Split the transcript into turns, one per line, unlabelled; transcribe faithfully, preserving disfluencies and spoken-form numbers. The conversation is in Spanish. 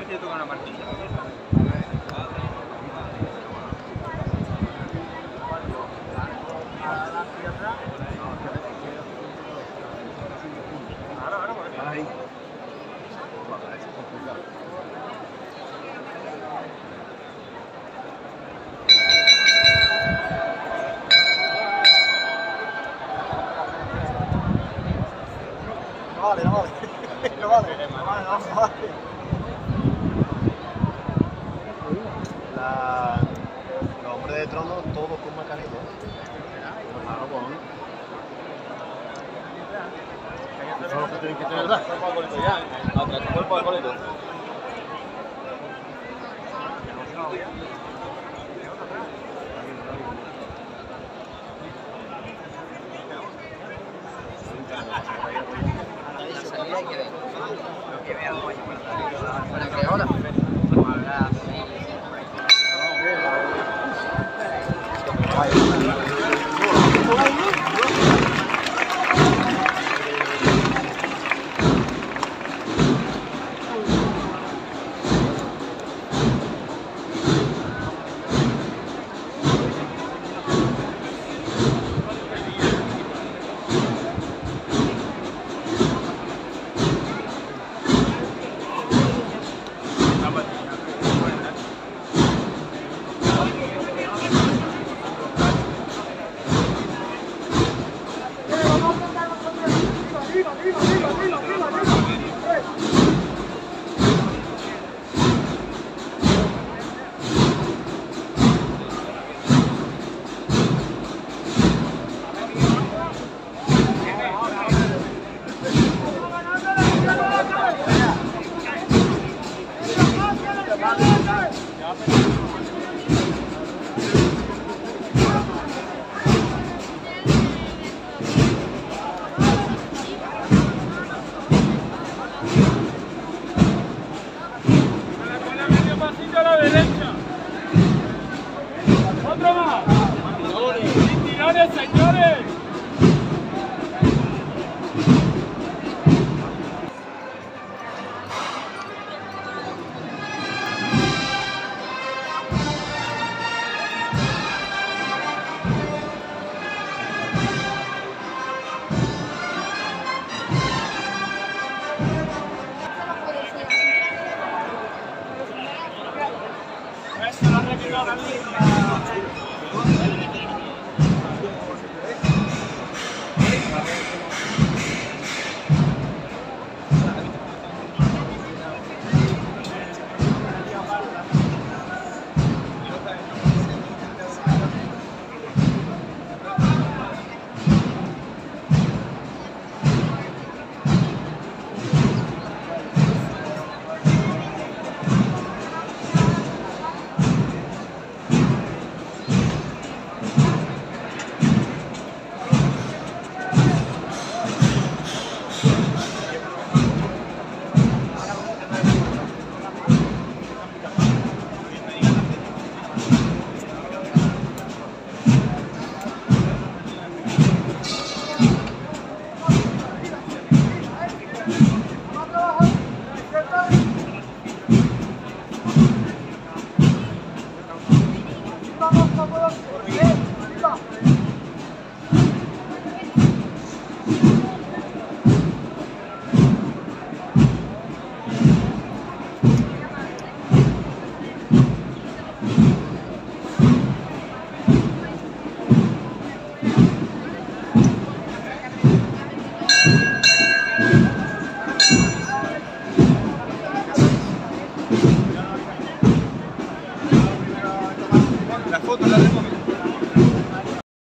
ver si le toca una marquilla.
Ahí. No vale, no vale. No vale, no vale, no vale. La... Los hombres de trono, todos con mascarilla. Claro, con. Eso es lo que tienen que tener, ¿verdad?
Cuerpo al boleto ya. Atrás tu cuerpo al boleto.
Pasito a la derecha. Otro más. Sin tirones, señores. Eso lo ha repetido la línea.